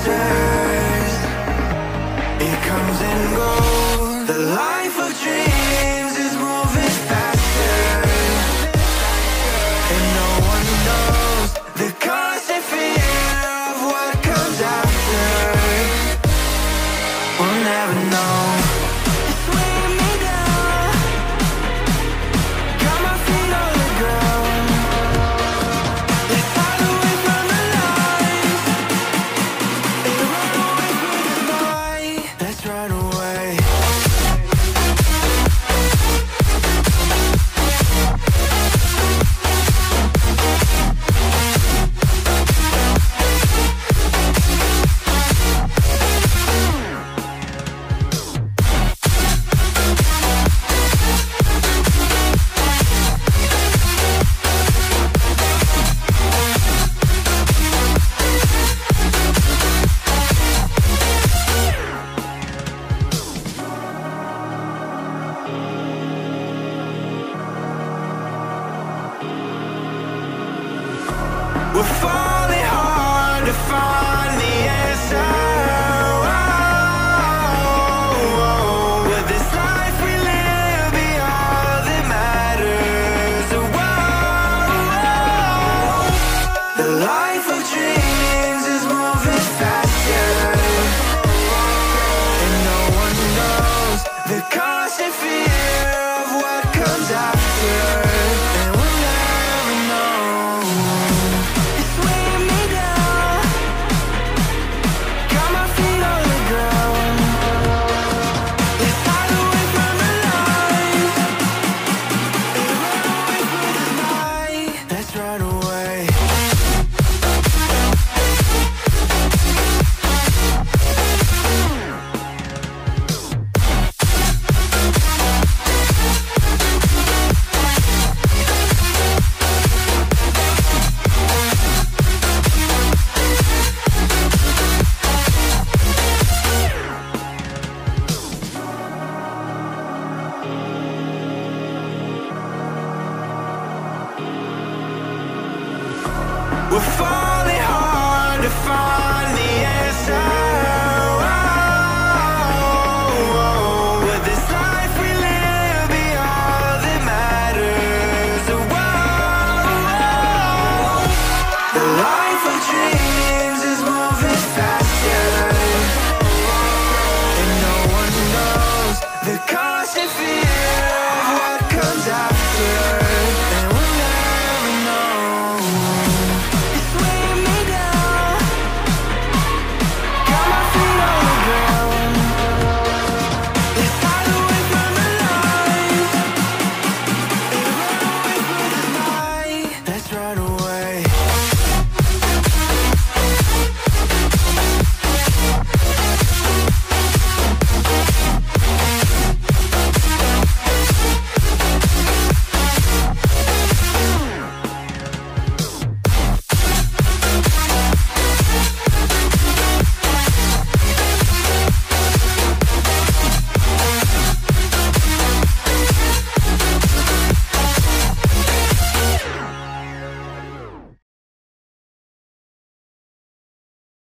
answers. It comes and goes. The life of dreams is moving faster, and no one knows the constant fear of what comes after. We'll never know. We're falling hard to find the answer. Will this life we live be all that matters? The life of dreams is moving faster, and no one knows the constant fear of what comes after. We're falling hard to find